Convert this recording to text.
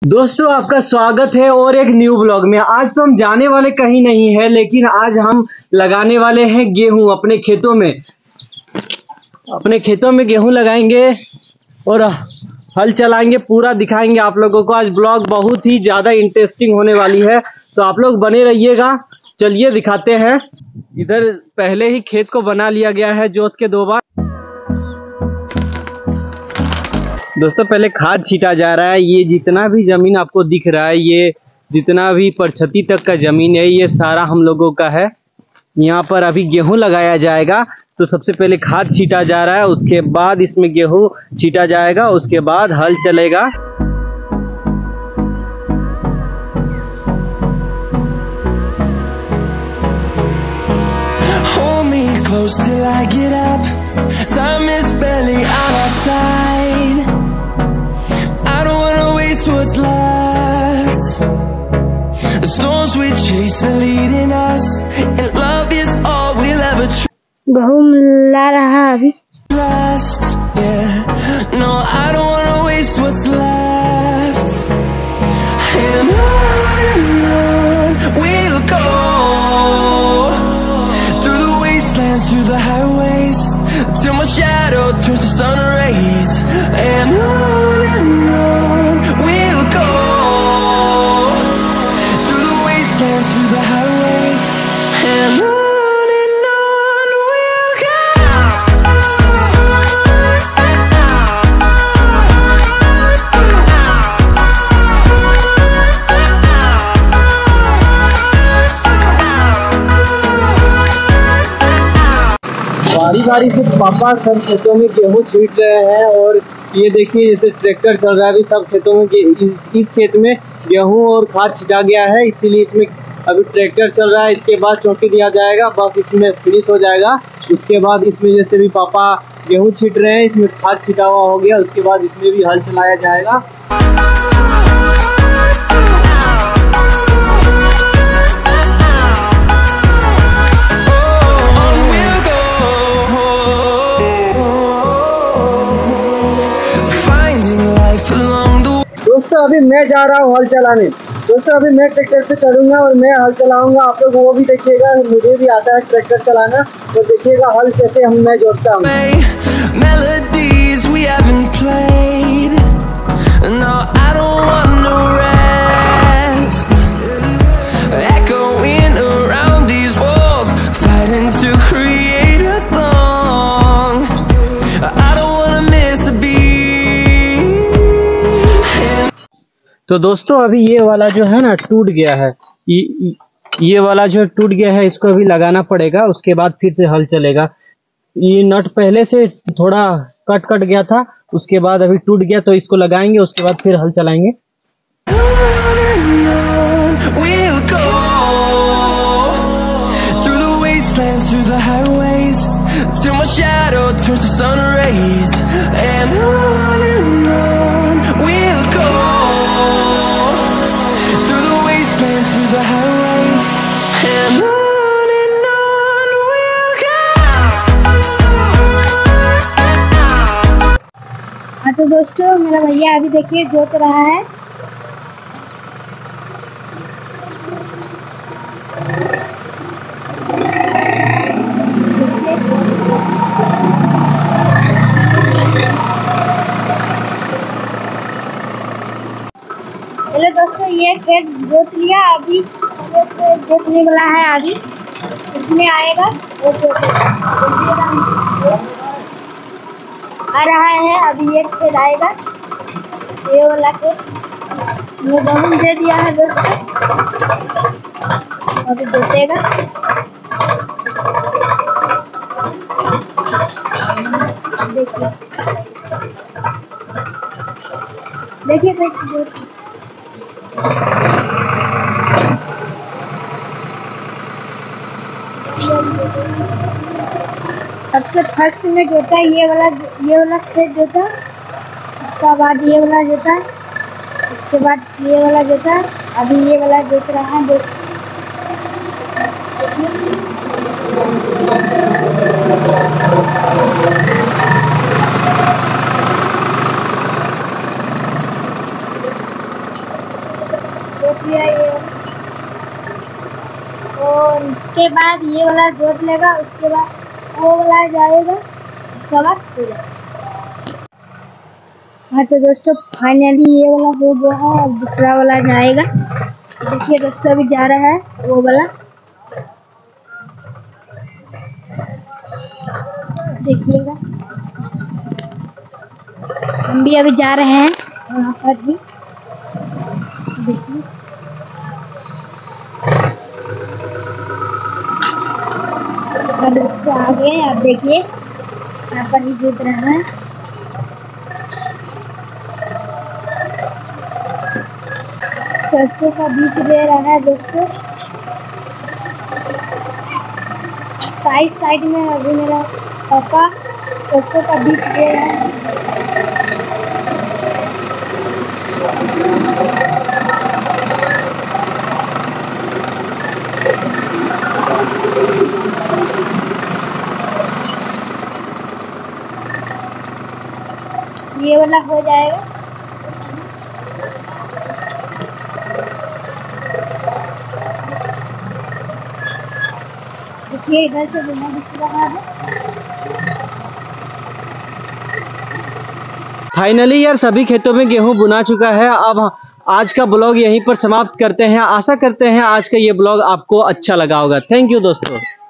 दोस्तों आपका स्वागत है और एक न्यू ब्लॉग में। आज तो हम जाने वाले कहीं नहीं है, लेकिन आज हम लगाने वाले हैं गेहूं अपने खेतों में। गेहूं लगाएंगे और हल चलाएंगे, पूरा दिखाएंगे आप लोगों को। आज ब्लॉग बहुत ही ज़्यादा इंटरेस्टिंग होने वाली है, तो आप लोग बने रहिएगा। चलिए दिखाते हैं। इधर पहले ही खेत को बना लिया गया है जोत के 2 बार। दोस्तों पहले खाद छीटा जा रहा है। ये जितना भी जमीन आपको दिख रहा है, ये जितना भी परछती तक का जमीन है, ये सारा हम लोगों का है। यहाँ पर अभी गेहूं लगाया जाएगा, तो सबसे पहले खाद छीटा जा रहा है, उसके बाद इसमें गेहूं छीटा जाएगा, उसके बाद हल चलेगा। Close till I get up. Time is barely on our side. I don't wanna waste what's left. The storms we chase are leading us, and love is all we'll ever trust. गेहूं ला रहा अभी। Yeah, no, I don't wanna waste what's left. And on we'll go. Through the highways, till my shadow turns to sun rays, and on we'll go. Through the wastelands, through the highways, and on we'll go. बारी बारी से पापा सब खेतों में गेहूं छीट रहे हैं। और ये देखिए जैसे ट्रैक्टर चल रहा है अभी सब खेतों में। इस खेत में गेहूं और खाद छिटा गया है, इसीलिए इसमें अभी ट्रैक्टर चल रहा है। इसके बाद चौकी दिया जाएगा, बस इसमें फिनिश हो जाएगा। उसके बाद इसमें जैसे भी पापा गेहूं छीट रहे हैं, इसमें खाद छिटा हुआ हो गया, उसके बाद इसमें भी हल चलाया जाएगा। दोस्तों अभी मैं जा रहा हूँ हल चलाने। दोस्तों अभी मैं ट्रैक्टर पे चढ़ूंगा और मैं हल चलाऊंगा। आप लोग वो भी देखिएगा, मुझे भी आता है ट्रैक्टर चलाना, तो देखिएगा हल कैसे मैं जोतता हूँ। तो दोस्तों अभी ये वाला जो है ना टूट गया है, ये वाला जो टूट गया है, इसको अभी लगाना पड़ेगा, उसके बाद फिर से हल चलेगा। ये नट पहले से थोड़ा कट गया था, उसके बाद अभी टूट गया, तो इसको लगाएंगे, उसके बाद फिर हल चलाएंगे। हाँ तो दोस्तों मेरा भैया अभी देखिए जोत रहा है। हेलो दोस्तों, ये खेत जोत लिया, अभी जोतने वाला है। अभी इसमें आएगा आ रहा है। अभी एक खेत आएगा, ये वाला खेत ये गेहूं दे दिया है दोस्तों, अभी जोतेगा। देखिए कैसे जोत। सबसे फर्स्ट में जोता ये वाला खेत जोता, उसके बाद ये वाला जोता, उसके बाद ये वाला जोता, अभी ये वाला जोत रहा है। बाकी है ये, और इसके बाद ये वाला जोत लेगा, उसके बाद वो वाला जाएगा, उसके बाद हो जाएगा। हाँ तो दोस्तों फाइनली ये वाला हो गया है, अब दूसरा वाला जाएगा। देखिए दोस्तों अभी जा रहा है वो वाला, देखिएगा। हम भी अभी जा रहे हैं वहाँ पर भी, देखिए। अब इससे आगे आप देखिए यहाँ पर ही जुट रहा है। सरसों का बीज दे रहा है दोस्तों, साइड में अभी मेरा पापा सरसों का बीज दे रहा है। ये वाला हो जाएगा। देखिए इधर से धुआं दिख रहा है। फाइनली यार सभी खेतों में गेहूं बुना चुका है। अब आज का ब्लॉग यहीं पर समाप्त करते हैं। आशा करते हैं आज का ये ब्लॉग आपको अच्छा लगा होगा। थैंक यू दोस्तों।